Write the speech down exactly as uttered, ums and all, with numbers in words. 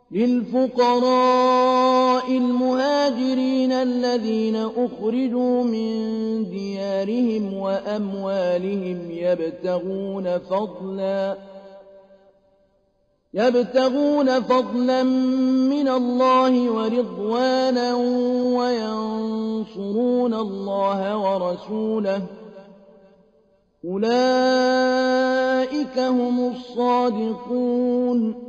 للفقراء المهاجرين الذين أخرجوا من ديارهم وأموالهم يبتغون فضلا يبتغون فضلا من الله ورضوانا وينصرون الله ورسوله أولئك هم الصادقون